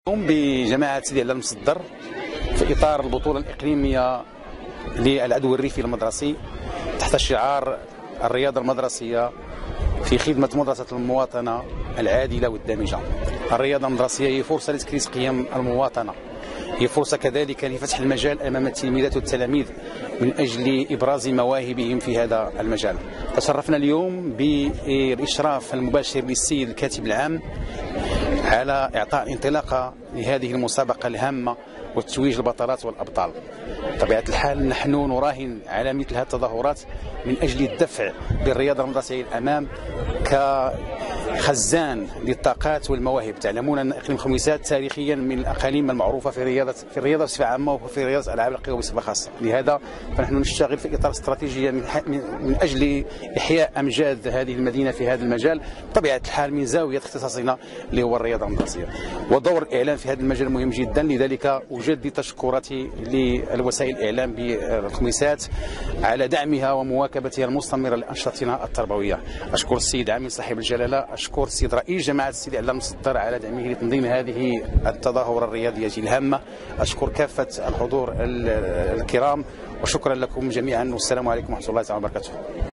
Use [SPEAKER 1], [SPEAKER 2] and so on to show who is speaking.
[SPEAKER 1] نقوم بجماعة سيدي علي المصدر في إطار البطولة الإقليمية للعدو الريفي المدرسي تحت شعار الرياضة المدرسية في خدمة مدرسة المواطنة العادلة والدامجة. الرياضة المدرسية هي فرصة لتكريس قيم المواطنة، هي فرصة كذلك لفتح المجال أمام التلميذات والتلاميذ من أجل إبراز مواهبهم في هذا المجال. تشرفنا اليوم بالإشراف المباشر للسيد الكاتب العام على إعطاء انطلاقة لهذه المسابقة الهامة وتتويج البطلات والأبطال. بطبيعة الحال نحن نراهن على مثل هذه التظاهرات من أجل الدفع بالرياضة المدرسية الأمام كخزان للطاقات والمواهب. تعلمون أن إقليم خميسات تاريخيا من الأقاليم المعروفة في الرياضة بصفة عامة وفي رياضة ألعاب القوى بصفة خاصة. لهذا فنحن نشتغل في إطار استراتيجية من أجل إحياء أمجاد هذه المدينة في هذا المجال، بطبيعة الحال من زاوية اختصاصنا اللي هو الرياضة المدرسية. ودور الإعلام في هذا المجال مهم جدا، لذلك أجدد تشكراتي لوسائل الإعلام بالخميسات على دعمها ومواكبتها المستمرة لأنشطتنا التربوية. أشكر السيد عامل صاحب الجلالة، أشكر السيد رئيس جماعة سيدي علي المصدر على دعمه لتنظيم هذه التظاهرة الرياضية الهامة. أشكر كافة الحضور الكرام وشكرا لكم جميعا، والسلام عليكم ورحمة الله وبركاته.